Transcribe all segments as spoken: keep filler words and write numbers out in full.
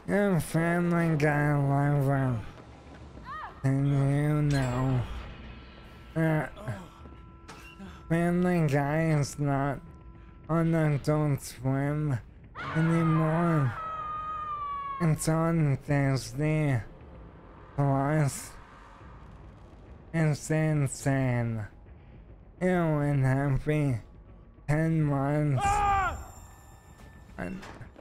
Your Family Guy lover. And you know that Family Guy is not on Adult Swim anymore. It's on Disney Plus. It's insane. You and happy ten months. And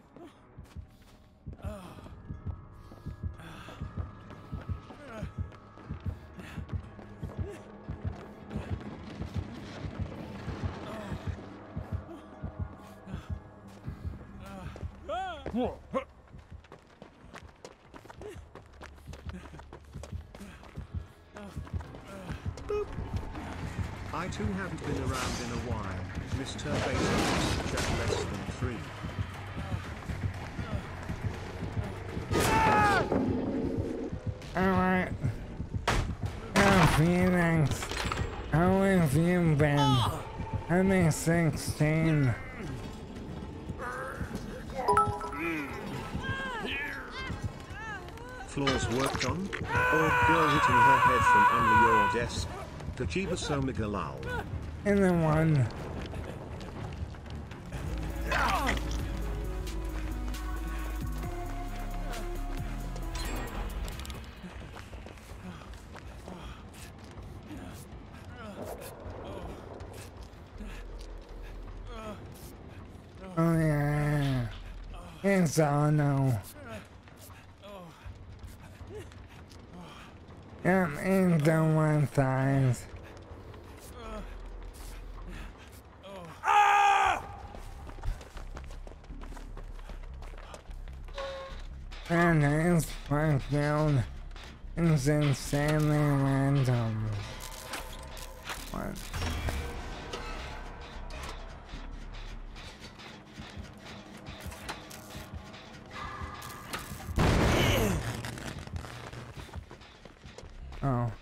I too haven't been around in a while, Mister Bezos, check less than three. alright. Now, Phoenix, how have you been? I'm sixteen. Floors worked on? Or girl hitting her head from under your desk? Tachiba Somigalal. In the one. Oh yeah. It's all no. Yep, in the one thighs. And his background is insanely random. What? Oh.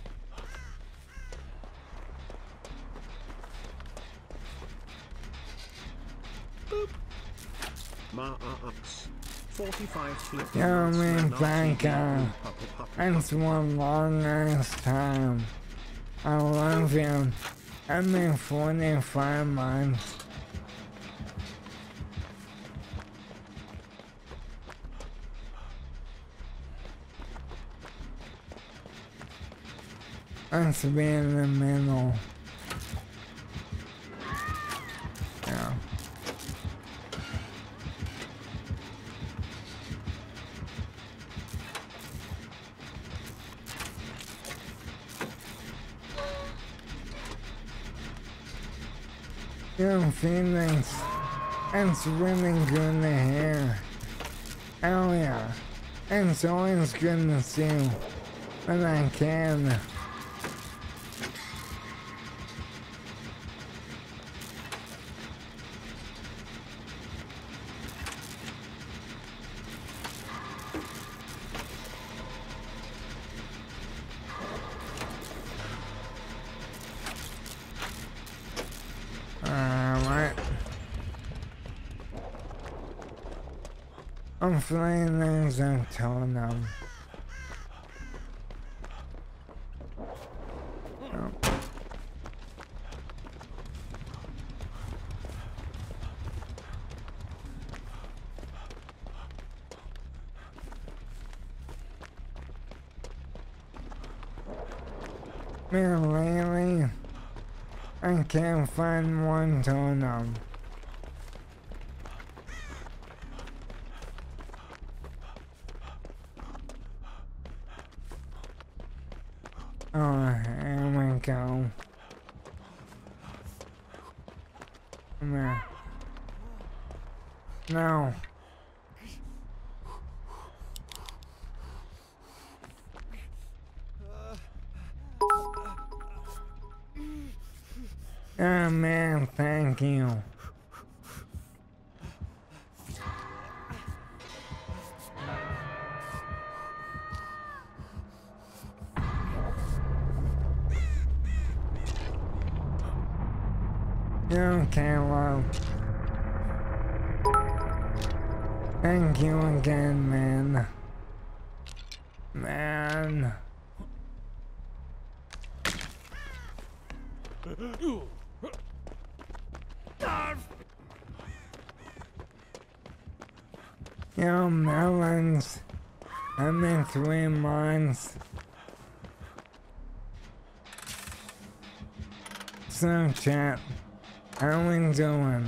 Boop. Ma ups. forty-five flip. Yo, me back uh, it's one long ass time. I love you. I mean forty-five months. Let's be in the middle. Yeah. Yo, Phoenix, it's really good to hear. Hell yeah. It's always good to see you when I can. Hopefully there's a totem. Oh. Man, lately, I can't find one totem. Oh, here we go. Come here. No. Oh man, thank you. You can't love. Thank you again, man. Man. Yo, melons. I'm in three months. So, chat, how we doing?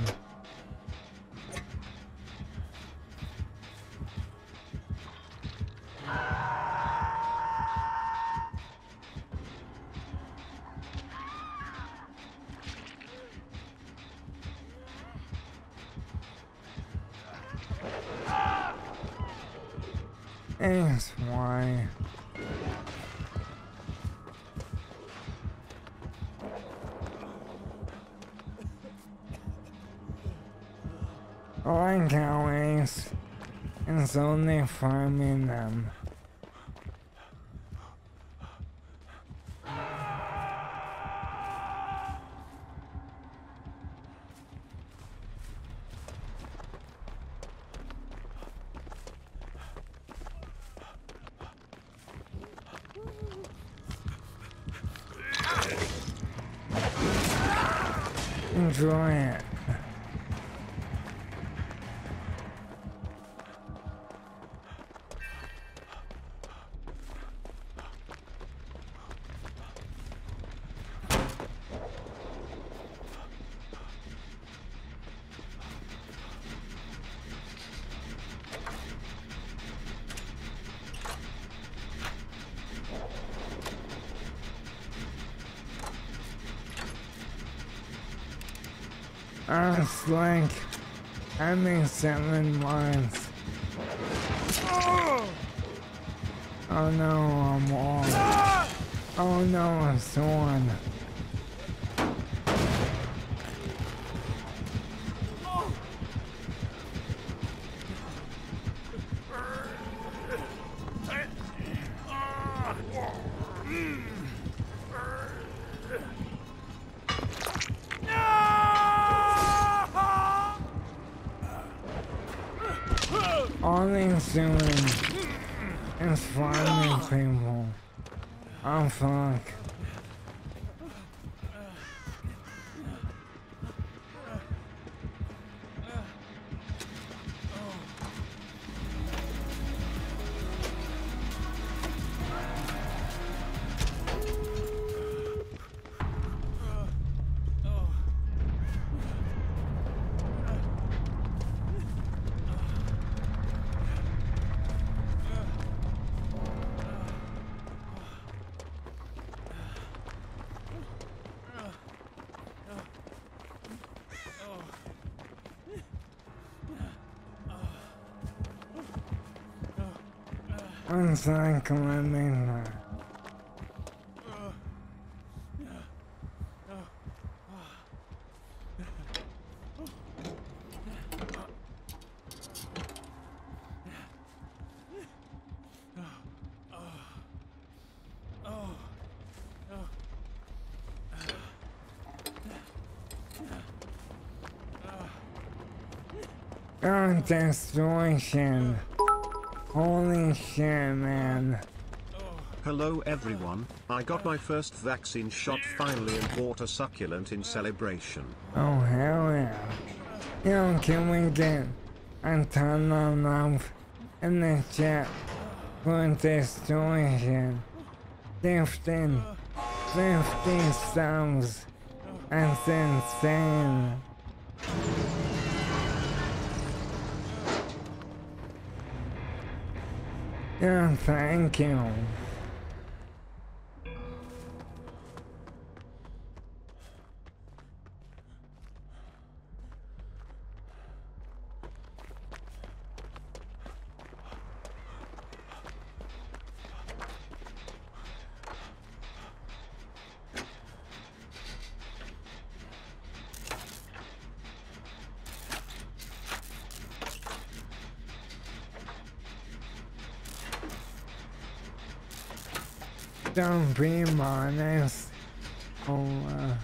Thanks, why? I like how Ace is only farming them. Enjoy it. I was like, I'm in seven months. Oh no, I'm on. Oh no, I'm sworn. All he's doing is farming people. Oh fuck. One second, let me know. Oh, destruction. Holy shit, man. Hello everyone, I got my first vaccine shot finally and bought a succulent in celebration. Oh, hell yeah. Yo, can we get a ton of love in the chat for destruction? Fifteen, fifty subs. That's insane. Yeah, thank you. Don't be honest. Oh, uh...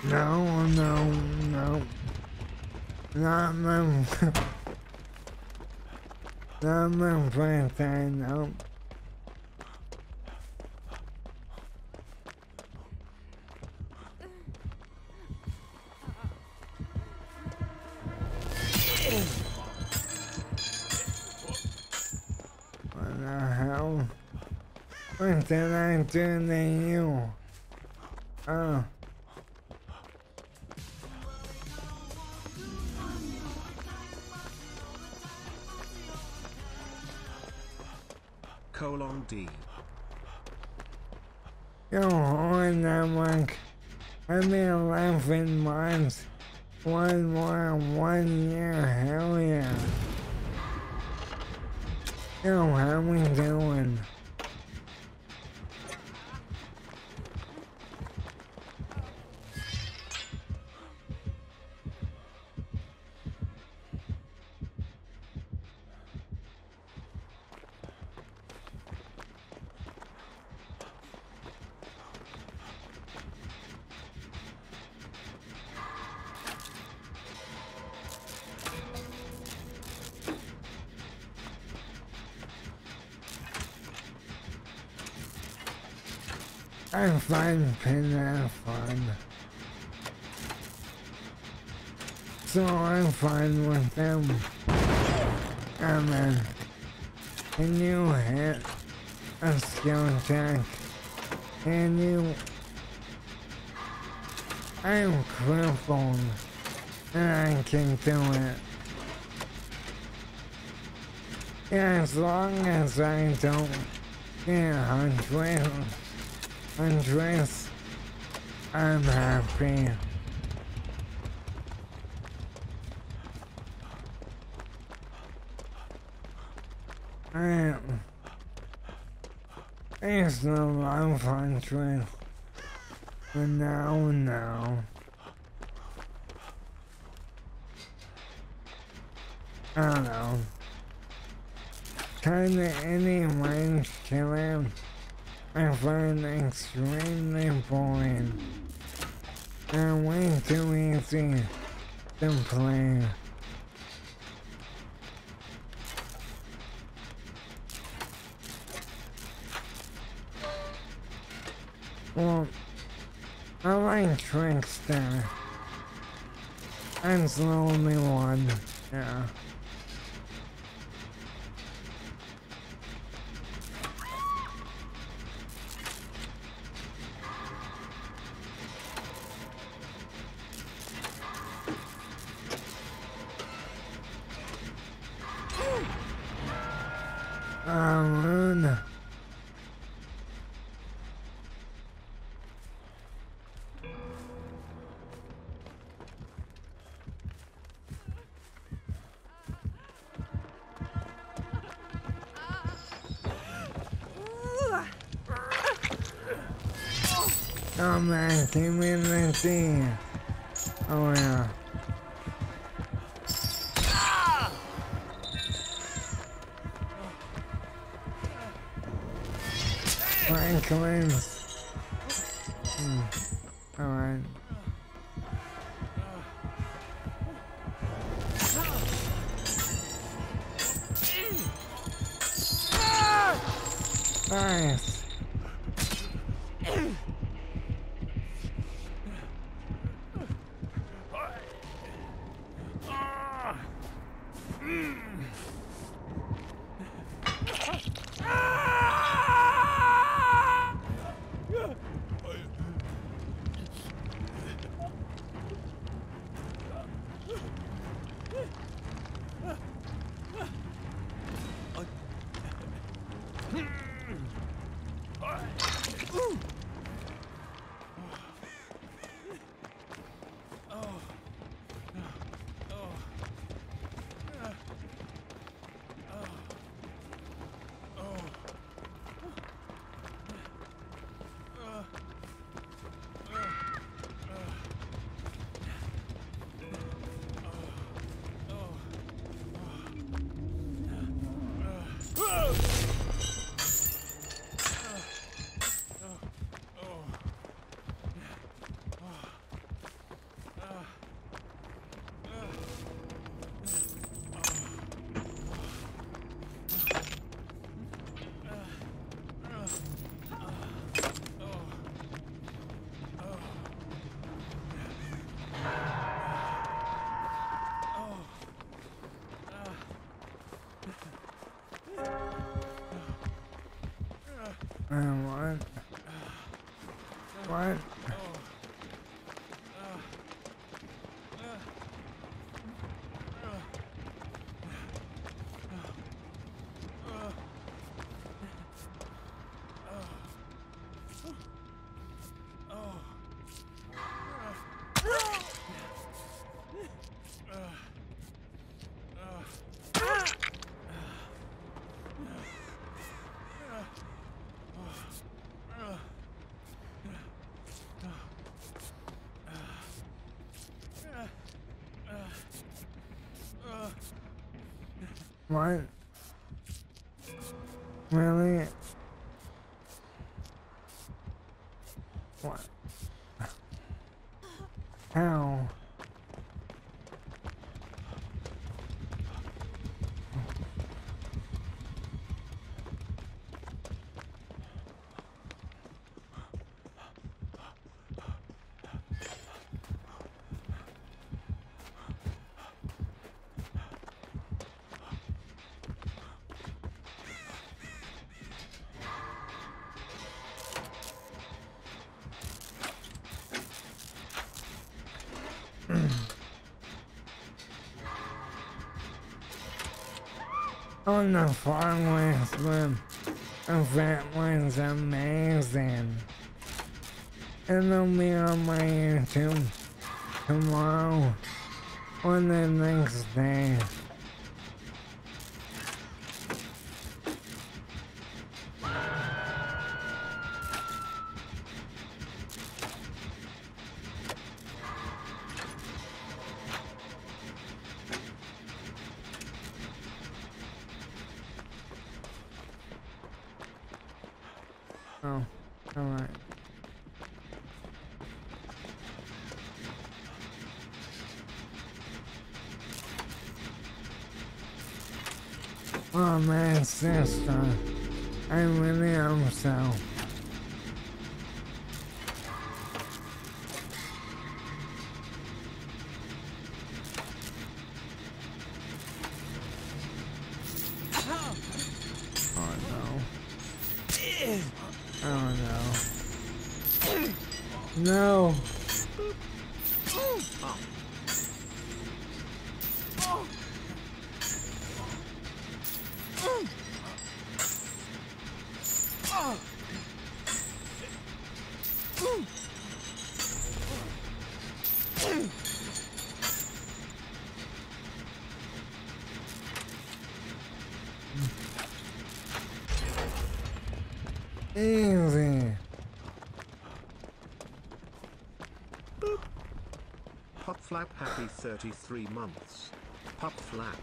No, no, no. Not my... not my playtime, no. What the hell? What did I do to you? Oh. Colon D. Yo, on that one. I've been eleven months. One more, one year, hell yeah. Yo, how we doing? I find Pinhead fun. So I'm fine with them. And then, can you hit a skill check? Can you... I'm crippled, and I can do it. Yeah, as long as I don't get hundred. Andres, I'm happy. I, I used to love Andres, but now, now. I don't know. Kinda any range killing. I find extremely boring and way too easy to play. Well, I like Trickster. That's the only one, yeah. Um, come back, give me the thing. Oh yeah. Franklin. Hmm. Alright. Nice. And what? What? What? Really? What? How? On the farmlands swim, the fatland's amazing. It'll be on my YouTube tomorrow or the next day. Oh, alright. Oh man, sister, I really hope so. Oh no. Oh no. No. Easy. Pup Flap happy thirty-three months. Pup Flap.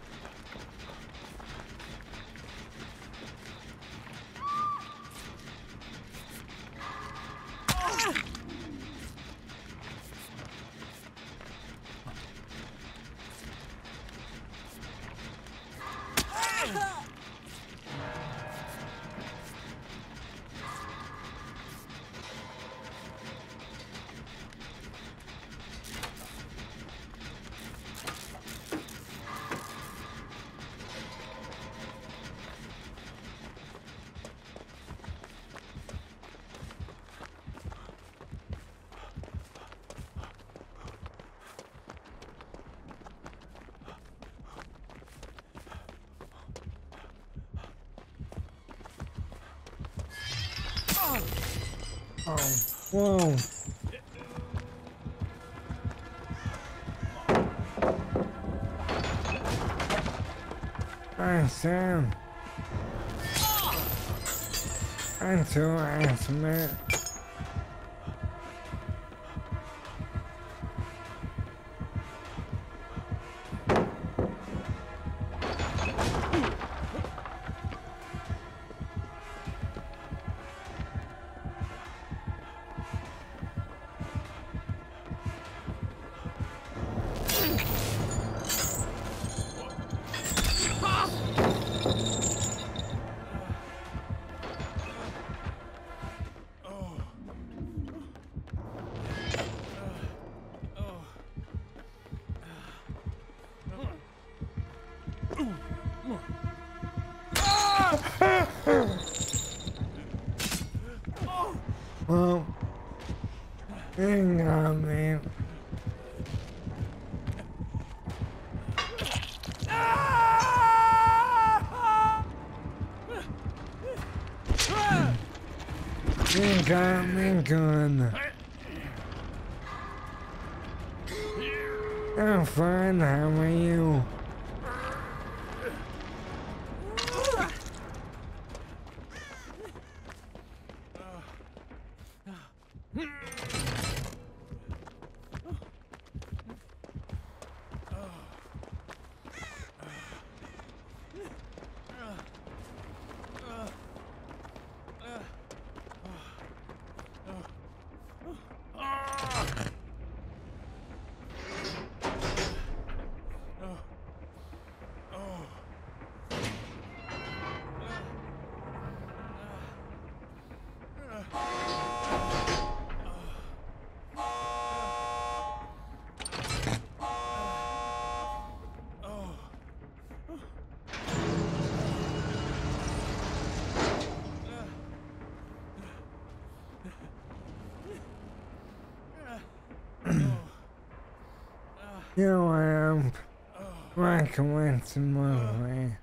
Oh, whoa. Hi, Sam. I'm too ass, man. You got me. You got me good. I'm fine, how are you? You know I am. Recommend to my way.